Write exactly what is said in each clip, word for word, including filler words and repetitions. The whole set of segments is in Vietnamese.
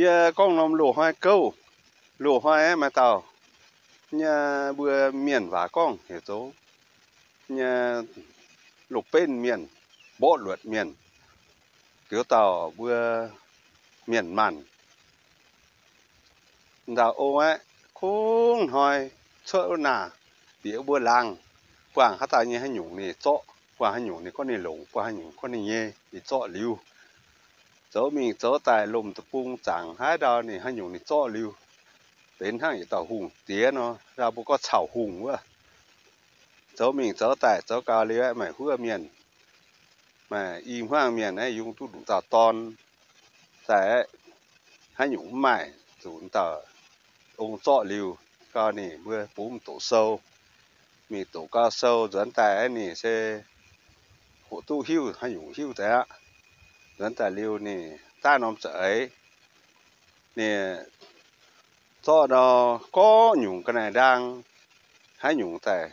giờ con nằm lụa hai câu lụa hai ấy mà tao nhà bữa miền và con hiểu số nhà lục bên miền bộ luật miền kiểu tàu bữa miền mặn đào ô ấy cũng hỏi sợ nà biểu bữa làng quảng hát ta như hay nhung này chọ quảng hay nhung này con này lủng quảng hay nhung con này nhẹ thì chọ liu chỗ mình chỗ tại lùm tập trung chẳng hai đào này hay nhung này chọ liu đến hàng tàu hùng tía nó ra bố có chảo hùng quá chỗ mình chỗ tại chỗ cao liu mày hứa miền mà im hoang miền ấy dùng tu đủ tàu ton tại hay nhung mày dùng tàu ông chọ liu cao này bữa bún tổ sâu mình tổ cao sâu dẫn tại ấy này sẽ hộ tu hưu hay nhung hưu thế á dẫn tại liu này ta nằm sợ ấy nè do đó có nhung cái này đang hái nhung tại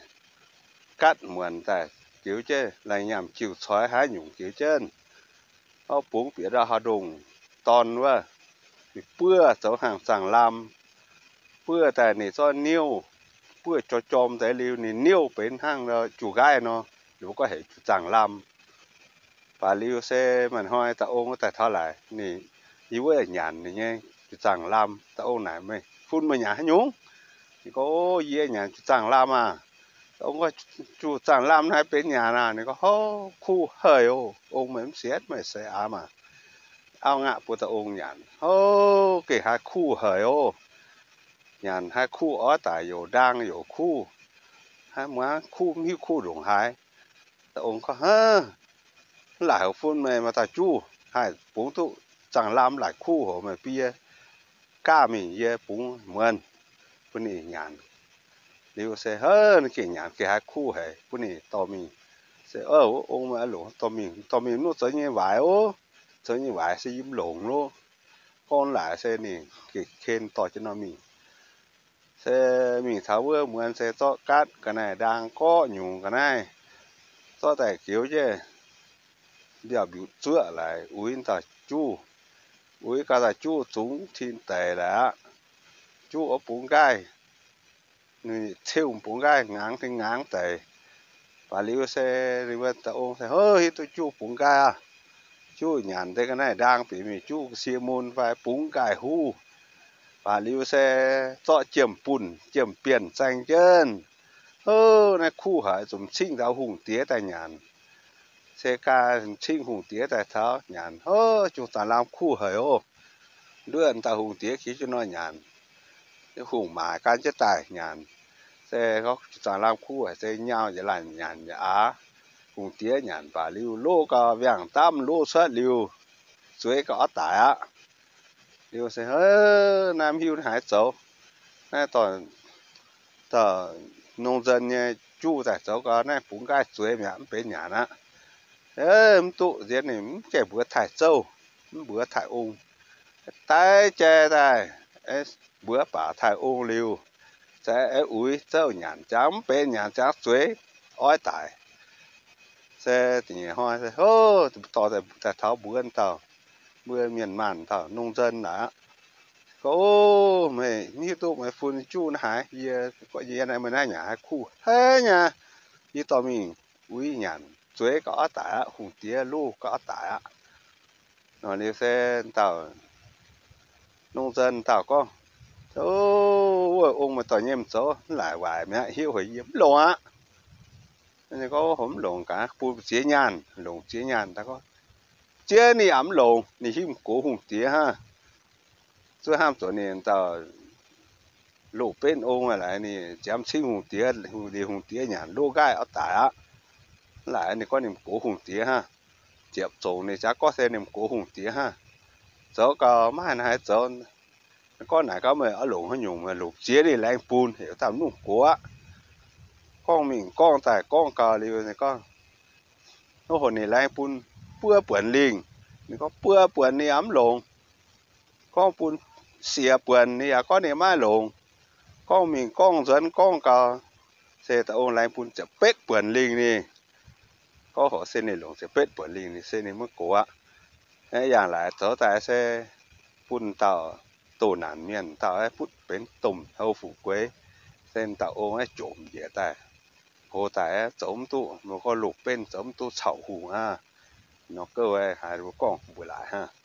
cắt muộn tại kiểu chứ là nhằm chịu xoáy hái nhung kiểu trên họ buông phía ra họ đùng ton quá thì bữa cháu hàng sàng làm bữa tại này do niêu bữa cho chom tại liu này niêu bên hàng là chủ gai nó nếu có thể sàng làm và liu xe mình hỏi ta ôm tại thao lại này như vậy nhàn này nhé sàng làm ta ôm này mày phun mà nhà nhúng thì có gì nhà chẳng làm à ông có chủ chẳng làm hai bên nhà nào này có hô khu hơi ô ông mấy xét mày sẽ à mà ao ngạ của tao ông nhàn hô cái hai khu hơi ô nhàn hai khu ở tại有đang有khu hai má khu như khu đồng hai tao ông có hơ lại phun mày mà tao chu hai bốn tụ chẳng làm lại khu của mày bia cá mình ye bốn mượn bữa nay nhàn nếu sẽ hơn cái nhàn cái hai khu hệ bữa nay tao mình sẽ ở ông mà lủng tao mình tao mình nó chơi như vậy ô chơi như vậy sẽ im lủng luôn con lại sẽ này cái khen tao cho nó mình sẽ mình tháo bữa mượn sẽ cho cắt cái này đang có nhung cái này cho tại kiểu chứ điều biểu chữa lại uống ta chu uống cái ta chu chúng thiên tệ là chu ở bốn gai người theo bốn gai ngang thì ngang tệ và liu xe liu ta ôm xe hơi tôi chu bốn gai à chu nhàn thế cái này đang bị mình chu xia môn và bốn gai hu và liu xe cho chiếm bùn chiếm biển xanh chân ơ này khu hải dùng chinh giáo hùng tía tại nhàn xe ca chinh hùng tía tại tháo nhàn ơ chúng ta làm khu hải ô đưa ta hùng tía khí cho nó nhàn cái hùng mà can chết tài nhàn xe có chẳng làm khu ở xe nhau vậy là nhàn á hùng tía nhàn và lưu lô cả vàng tam lô sát lưu dưới có tải á lưu xe hơi nam hưu hải châu này toàn tờ nông dân nha chu tại châu có này bốn cái dưới miệng bên nhà đó ê tụ diễn này cái bữa thải châu bữa thải ung tay che đây bữa bà thải ung lưu sẽ uống châu nhàn chấm bên nhàn chấm suối ói tải xe thì hoa xe hô tao tại tại tháo bữa tao bữa miền màn tao nông dân đã ô mày như tụ mày phun chu nó hái giờ có gì này mình nói nhà khu thế nha như tao mình uống nhàn suối có tải hùng tía lu có tải rồi nếu xe tao nông dân tao có ô ông mà tao nhém số lại hoài mẹ hiếu hồi yếm lồng á nên có hổm lồng cả bu chế nhàn lồng chế nhàn ta có chế ni ẩm lồng ni hiếm cố hùng tía ha rồi ham chỗ này tao lục bên ông lại ni chém xin hùng tía hùng đi hùng tía nhàn lô gai ở tại á lại ni có niệm cố hùng tía ha chẹp chỗ này chắc có xe niệm cố hùng tía ha chỗ có mai này chỗ con này có mà ở lủng hay nhung mà lục chế đi lấy bùn hiểu tao nung của con mình con tại con cờ liu này con nó hồi này lấy bùn bữa bẩn liền mình có bữa bẩn này ấm lủng con bùn xìa bẩn này à có này mai lủng con mình con dẫn con cờ xe tao lấy bùn chả pết bẩn liền nè có họ xe này lủng sẽ pết bẩn liền thì xe này mới của cái dạng lại trở tại xe ปุ่นเต่าโตหนานเมียนเต่าไอ้พุดเป็นตุ่มเท่าฝูกเว้ยเส้นเต่าโอ้ไอ้โจมเดียแต่โหแต่จมตู้มันก็หลุกเป็นจมตู้เฉาหูอ่ะnó cơ ấy hai đứa con bùi lại ha